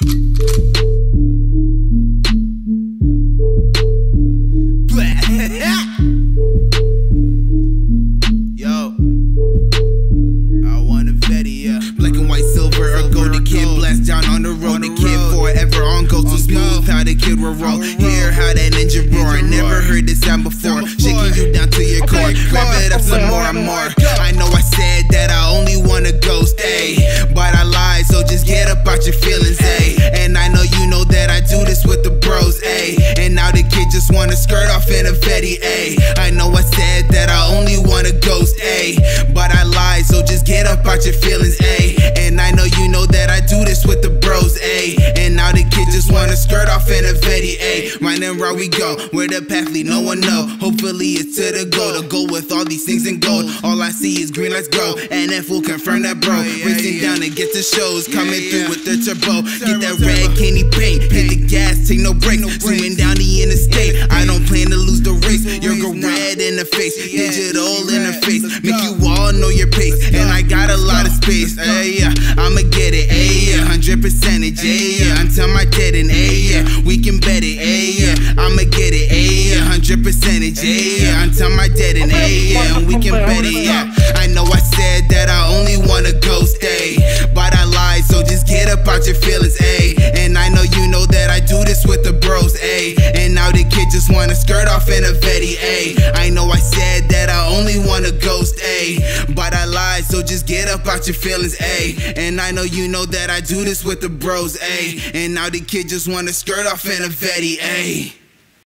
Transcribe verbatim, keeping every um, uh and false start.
Yo, I want a Vetti, yeah. Black and white, silver or gold. The kid blast down on the road. The kid forever on go. So smooth how the kid will roll. Hear how that engine roar. Never heard this sound before. Shaking you down to your core. Rev it up some more and more. I know I said that I only want a ghost, ayy, but I lied, so just get up out your feelings, ayy. And I know you know that I do this with the bros, ayy. And now the kid just wanna skirt off in a Vetti, ayy. I know I said that I only want a ghost, ayy, but I lied, so just get up out your feelings, ayy. And I know you know that I do this with the bros, ayy. And now the kid just wanna skirt off in a Vetti, ayy. Right and where we go, where the path lead, no one know. Hopefully it's to the goal, to go with all these things in gold. All I see is green, let's go. And if we'll confirm that, bro. Racing down to get the shows, coming through with the turbo. Get that red candy paint, hit the gas, take no brakes. Zooming down the interstate, I don't plan to lose the race. You're go red in the face, digital interface, make you all know your pace. And I got a lot of space, ay, yeah. I'ma get it, ay, yeah. Hundred percentage, ay, yeah. Until my dead and ay, yeah. We can bet it, ay, yeah. I'ma get it, ay, yeah. Hundred percentage, ay, yeah. Until my dead and ay, yeah. And we can bet it, yeah. I know I said that I only want a ghost, ayy, but I lied, so just get up out your feelings, ayy. And I know you know that I do this with the bros, ayy. And now the kid just wanna skirt off in a Vetti, ayy. I know I said that I only want a ghost, ayy, but I lied, so just get up out your feelings, ayy. And I know you know that I do this with the bros, ayy. And now the kid just wanna skirt off in a Vetti, ayy.